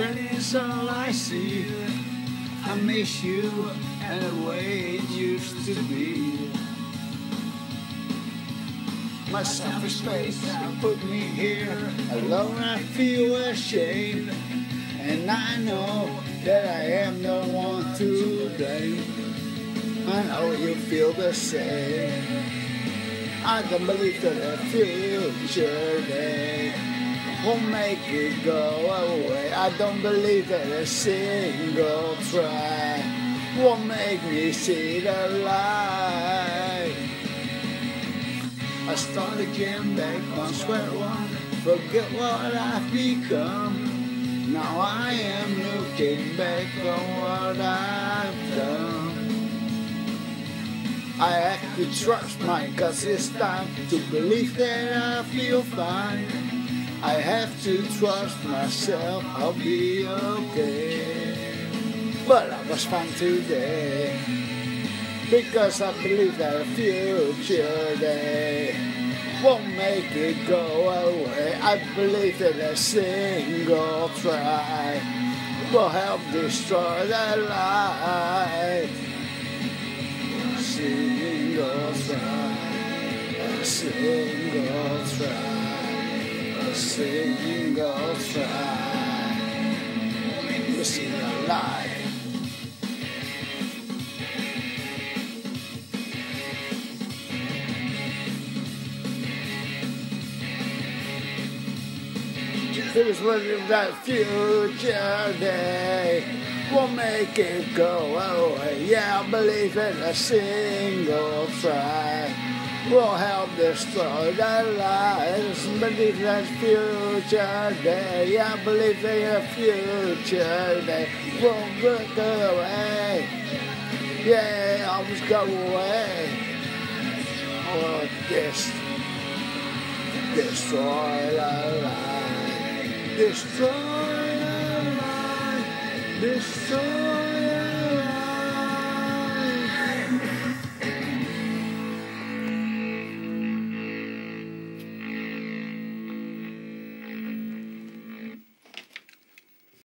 is all I see. I miss you and the way it used to be. My selfish space put me here. Alone I feel ashamed, and I know that I am no one to blame. I know you feel the same. I don't believe that a future day won't make it go away. I don't believe that a single try won't make me see the light. I start again back on square one, forget what I've become. Now I am looking back on what I've done. I have to trust my guts this time to believe that I feel fine. I have to trust myself, I'll be okay. But I was fine today, because I believe that a future day won't make it go away. I believe that a single try will help destroy the light. A single try, a single try, a single try. You see the light. It was wondering that future day won't make it go away. Yeah, I believe in a single try will help destroy the lies. Believe that future day. Yeah, I believe in a future day won't look away. Yeah, I always go away. Or destroy the light. Destroy the light, destroy